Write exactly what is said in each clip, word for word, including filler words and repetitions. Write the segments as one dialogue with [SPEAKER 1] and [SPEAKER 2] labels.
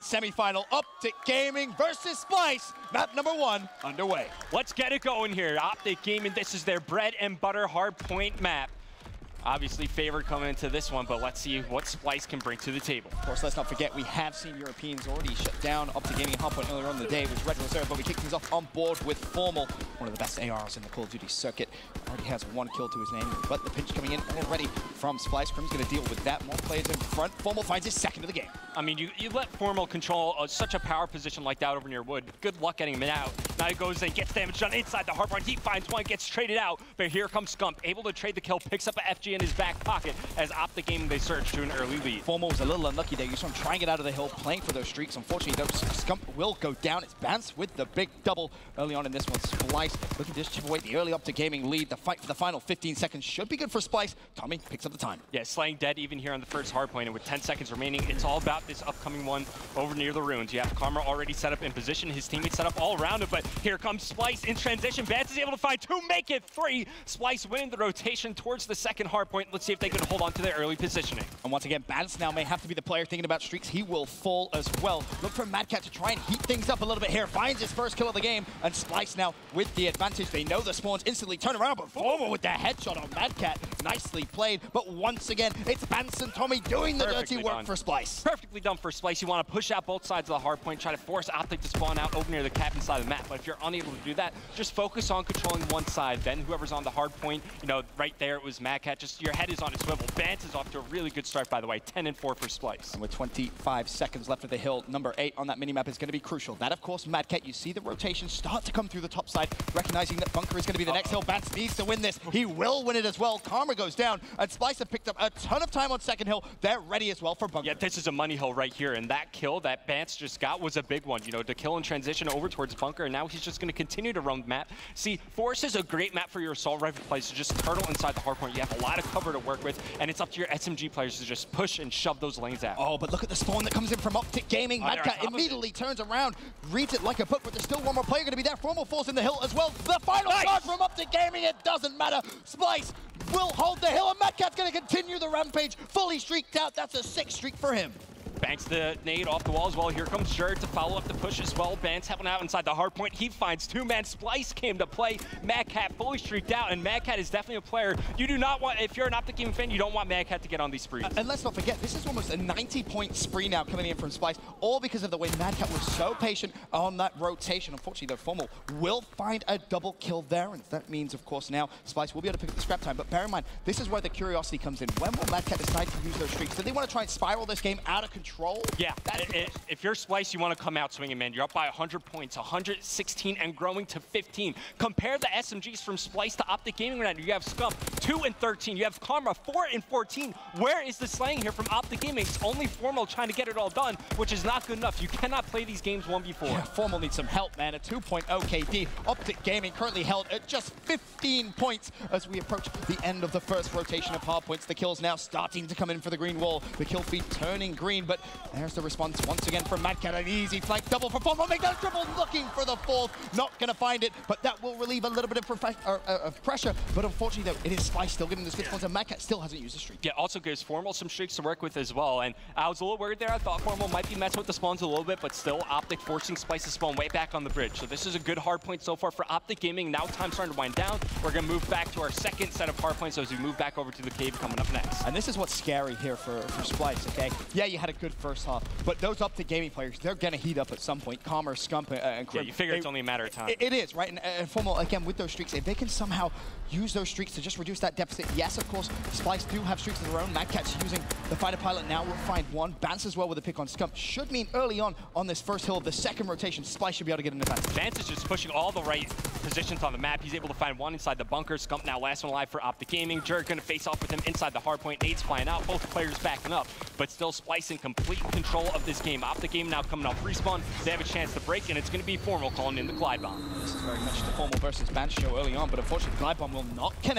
[SPEAKER 1] Semi-final, Optic Gaming versus Splyce. Map number one underway.
[SPEAKER 2] Let's get it going here. Optic Gaming, this is their bread and butter hard point map. Obviously favored coming into this one, but let's see what Splyce can bring to the table.
[SPEAKER 1] Of course, let's not forget we have seen Europeans already shut down Optic Gaming hard point earlier on in the day. It was Red Reserve, but we kicked things off on board with Formal, one of the best A Rs in the Call of Duty circuit. Already has one kill to his name, but the pinch coming in already from Splyce. Crim's going to deal with that. More players in front. Formal finds his second of the game.
[SPEAKER 2] I mean, you, you let Formal control uh, such a power position like that over near Wood. Good luck getting him out. Now he goes and gets damage done inside the hard point. He finds one, gets traded out, but here comes Scump, able to trade the kill, picks up an F G in his back pocket as Optic Gaming, they surge to an early lead.
[SPEAKER 1] Formal was a little unlucky there. You saw him trying to get out of the hill, playing for those streaks. Unfortunately, though, Scump will go down. It's Bance with the big double early on in this one. Splyce looking to just chip away the early Optic Gaming lead. The fight for the final fifteen seconds should be good for Splyce. Tommy picks up the time.
[SPEAKER 2] Yeah, slaying dead even here on the first hard point, and with ten seconds remaining, it's all about this upcoming one over near the ruins. You have Karma already set up in position, his teammates set up all around him, but here comes Splyce in transition. Bance is able to find two, make it three. Splyce winning the rotation towards the second hard point. Let's see if they can hold on to their early positioning.
[SPEAKER 1] And once again, Bance now may have to be the player thinking about streaks. He will fall as well. Look for Madcat to try and heat things up a little bit here. Finds his first kill of the game, and Splyce now with the advantage. They know the spawns instantly turn around, but Formal with the headshot on Madcat. Nicely played, but once again, it's Bance and Tommy doing the
[SPEAKER 2] Perfectly
[SPEAKER 1] dirty work
[SPEAKER 2] done.
[SPEAKER 1] for Splyce.
[SPEAKER 2] Perfectly done for Splyce. You want to push out both sides of the hard point, try to force Optic to spawn out over near the cabin side of the map. But if you're unable to do that, just focus on controlling one side. Then whoever's on the hard point, you know, right there it was Madcat. Just your head is on its swivel. Bance is off to a really good start, by the way. ten and four for Splyce.
[SPEAKER 1] And with twenty-five seconds left of the hill, number eight on that minimap is going to be crucial. That, of course, Madcat, you see the rotation start to come through the top side, recognizing that Bunker is going to be the uh -oh. next hill. Bance needs to win this. He will win it as well. Karma goes down, and Splyce have picked up a ton of time on second hill. They're ready as well for Bunker.
[SPEAKER 2] Yeah, this is a money hill right here, and that kill that Bance just got was a big one. You know, to kill and transition over towards Bunker, and now he's just going to continue to run the map. See, Forest is a great map for your assault rifle plays to just turtle inside the hard point. You have a lot of cover to work with, and it's up to your S M G players to just push and shove those lanes out.
[SPEAKER 1] Oh, but look at the spawn that comes in from Optic Gaming.
[SPEAKER 2] Oh,
[SPEAKER 1] Madcat immediately turns around, reads it like a book, but there's still one more player going to be there. Formal falls in the hill as well. The final
[SPEAKER 2] nice.
[SPEAKER 1] shot from Optic Gaming, it doesn't matter. Splyce will hold the hill, and Madcat's going to continue the rampage, fully streaked out. That's a six streak for him.
[SPEAKER 2] Banks the nade off the wall as well. Here comes Sherd to follow up the push as well. Bance helping out inside the hard point. He finds two man. Splyce came to play. Madcat fully streaked out, and Madcat is definitely a player you do not want. If you're an Optic Gaming fan, you don't want Madcat to get on these sprees.
[SPEAKER 1] Uh, and let's not forget, this is almost a ninety point spree now coming in from Splyce, all because of the way Madcat was so patient on that rotation. Unfortunately, though, Formal will find a double kill there, and that means, of course, now Splyce will be able to pick up the scrap time. But bear in mind, this is where the curiosity comes in. When will Madcat decide to use those streaks? Do they want to try and spiral this game out of control?
[SPEAKER 2] Yeah. If you're Splyce, you want to come out swinging, man. You're up by one hundred points, one hundred sixteen and growing to fifteen. Compare the S M Gs from Splyce to Optic Gaming right now. You have Scump, two and thirteen. You have Karma, four and fourteen. Where is the slaying here from Optic Gaming? It's only Formal trying to get it all done, which is not good enough. You cannot play these games one v four.
[SPEAKER 1] Yeah, Formal needs some help, man. A two point oh K D. Optic Gaming currently held at just fifteen points as we approach the end of the first rotation of hard points. The kills now starting to come in for the green wall. The kill feed turning green, but there's the response once again from Madcat. An easy flank double for Formal. Make that triple, looking for the fourth. Not going to find it, but that will relieve a little bit of, or, uh, of pressure. But unfortunately, though, it is Splyce still getting this good spawns, and Madcat still hasn't used the streak.
[SPEAKER 2] Yeah, also gives Formal some streaks to work with as well. And I was a little worried there. I thought Formal might be messing with the spawns a little bit, but still Optic forcing Splyce to spawn way back on the bridge. So this is a good hard point so far for Optic Gaming. Now time's starting to wind down. We're going to move back to our second set of hard points as we move back over to the cave coming up next.
[SPEAKER 1] And this is what's scary here for, for Splyce, okay? Yeah, you had a good first half, but those Optic Gaming players, they're going to heat up at some point. Commerce, Scump, uh, and Crim.
[SPEAKER 2] Yeah, you figure they, it's only a matter of time.
[SPEAKER 1] It, it is, right? And, and Formal, again, with those streaks, if they can somehow use those streaks to just reduce that deficit, yes, of course, Splyce do have streaks of their own. Madcat's using the fighter pilot now. We'll find one. Bance as well with a pick on Scump. Should mean early on on this first hill of the second rotation, Splyce should be able to get an advantage.
[SPEAKER 2] Bance is just pushing all the right positions on the map. He's able to find one inside the bunker. Scump now last one alive for Optic Gaming. Jerd going to face off with him inside the hard point. Nade's flying out. Both players backing up, but still Splyce in complete control of this game. Optic Gaming now coming off respawn. They have a chance to break, and it's going to be Formal calling in the glide bomb.
[SPEAKER 1] This is very much the Formal versus Bance show early on, but unfortunately, glide bomb will not connect.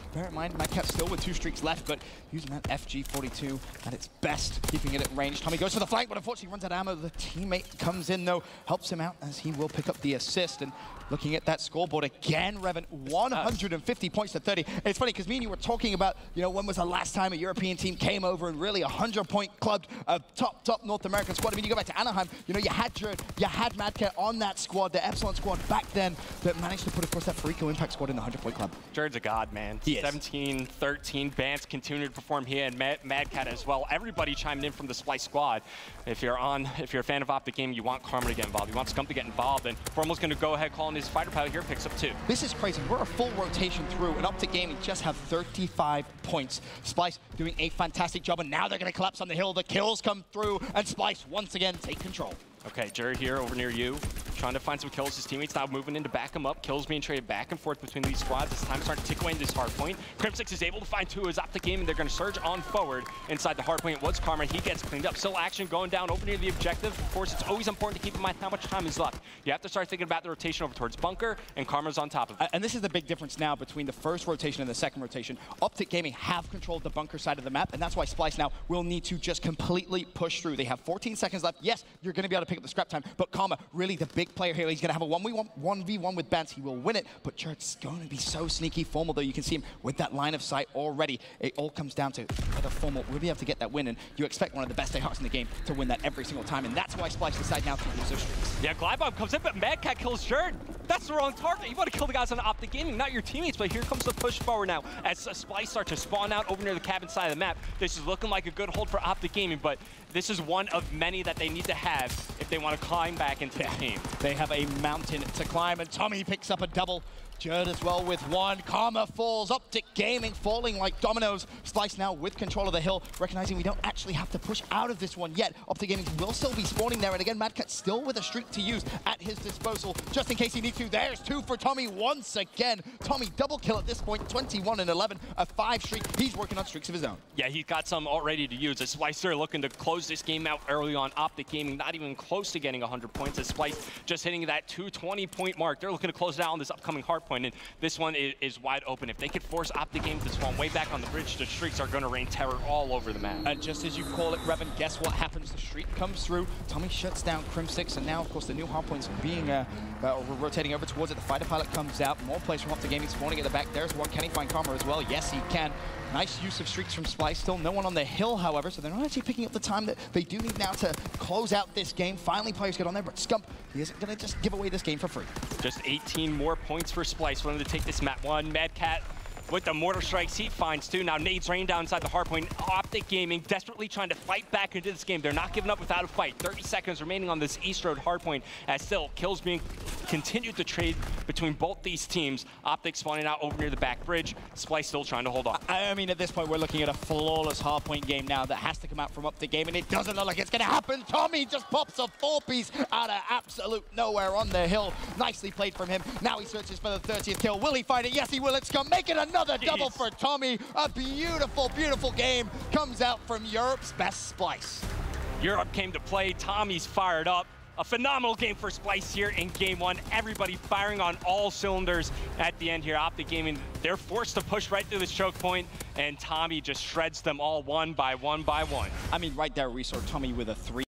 [SPEAKER 1] Bear in mind, Madcat still with two streaks left, but using that F G forty-two at its best, keeping it at range. Tommy goes for the flank, but unfortunately runs out of ammo. The teammate comes in, though, helps him out as he will pick up the assist. And looking at that scoreboard again, Revan, one hundred fifty points to thirty. And it's funny, because me and you were talking about, you know, when was the last time a European team came over and really a hundred-point clubbed a top, top North American squad? I mean, you go back to Anaheim, you know, you had Jared, you had Madcat on that squad, the Epsilon squad back then, that managed to put, of course, that Farico Impact squad in the hundred-point club.
[SPEAKER 2] Jared's a god, man.
[SPEAKER 1] He is.
[SPEAKER 2] seventeen, thirteen, Bance continue to perform here, and Mad Madcat as well. Everybody chimed in from the Splyce squad. If you're on, if you're a fan of Optic Gaming, you want Karma to get involved, you want Scump to get involved, and Formal's going to go ahead calling his fighter pilot here, picks up two.
[SPEAKER 1] This is crazy. We're a full rotation through, and Optic Gaming just have thirty-five points. Splyce doing a fantastic job, and now they're going to collapse on the hill. The kills come through, and Splyce once again take control.
[SPEAKER 2] Okay, Jared here over near you, trying to find some kills. His teammates now moving in to back him up. Kills being traded back and forth between these squads. It's time to start to tick away into this hard point. Crimsix is able to find two as Optic Gaming. They're going to surge on forward inside the hard point. What's Karma? He gets cleaned up. Still action going down over near the objective. Of course, it's always important to keep in mind how much time is left. You have to start thinking about the rotation over towards bunker, and Karma's on top of it.
[SPEAKER 1] And this is the big difference now between the first rotation and the second rotation. Optic Gaming have controlled the bunker side of the map, and that's why Splyce now will need to just completely push through. They have fourteen seconds left. Yes, you're going to be able to pick up the scrap time, but Karma, really the big player here. He's going to have a one v one, one v one with Bance. He will win it, but Jared's going to be so sneaky. Formal, though, you can see him with that line of sight already. It all comes down to whether Formal will be able to get that win, and you expect one of the best A Hawks in the game to win that every single time, and that's why Splyce decide now to use those streaks.
[SPEAKER 2] Yeah, Glide Bomb comes in, but Madcat kills Jared. That's the wrong target. You want to kill the guys on Optic Gaming, not your teammates, but here comes the push forward now as uh, Splyce start to spawn out over near the cabin side of the map. This is looking like a good hold for Optic Gaming, but this is one of many that they need to have if they want to climb back into
[SPEAKER 1] Yeah.
[SPEAKER 2] the game.
[SPEAKER 1] They have a mountain to climb, and Tommy picks up a double. Jared as well with one. Karma falls. Optic Gaming falling like dominoes. Splyce now with control of the hill, recognizing we don't actually have to push out of this one yet. Optic Gaming will still be spawning there, and again, Madcat still with a streak to use at his disposal, just in case he needs to. There's two for Tommy once again. Tommy double kill at this point, twenty-one and eleven, a five streak. He's working on streaks of his own.
[SPEAKER 2] Yeah, he's got some all ready to use. As Splyce are looking to close this game out early on. Optic Gaming not even close to getting one hundred points. As Splyce just hitting that two twenty point mark. They're looking to close it out on this upcoming hard point, and this one is, is wide open. If they could force Optic Gaming to spawn way back on the bridge, the streaks are going to rain terror all over the map.
[SPEAKER 1] And just as you call it, Revan, guess what happens? The streak comes through. Tommy shuts down Crimsix, and now, of course, the new hardpoint's being uh, uh, rotating over towards it. The fighter pilot comes out. More players from Optic Gaming spawning at the back. There's one. Can he find Karma as well? Yes, he can. Nice use of streaks from Splyce. Still no one on the hill, however, so they're not actually picking up the time that they do need now to close out this game. Finally, players get on there, but Scump, he isn't going to just give away this game for free.
[SPEAKER 2] Just eighteen more points for Splyce. Wanted to take this map one. Madcat with the mortar strikes, he finds two. Now nades rain down inside the hardpoint. Optic Gaming desperately trying to fight back into this game. They're not giving up without a fight. thirty seconds remaining on this East Road hardpoint, as still kills being continued to trade between both these teams. Optic spawning out over near the back bridge. Splyce still trying to hold on.
[SPEAKER 1] I mean, at this point, we're looking at a flawless hardpoint game now that has to come out from Optic Gaming. It doesn't look like it's going to happen. Tommy just pops a four-piece out of absolute nowhere on the hill. Nicely played from him. Now he searches for the thirtieth kill. Will he find it? Yes, he will. It's come making another
[SPEAKER 2] Jeez.
[SPEAKER 1] double for Tommy. A beautiful, beautiful game comes out from Europe's best Splyce.
[SPEAKER 2] Europe came to play. Tommy's fired up. A phenomenal game for Splyce here in game one. Everybody firing on all cylinders at the end here. Optic Gaming, they're forced to push right through this choke point, and Tommy just shreds them all one by one by one.
[SPEAKER 1] I mean, right there, we saw Tommy with a three.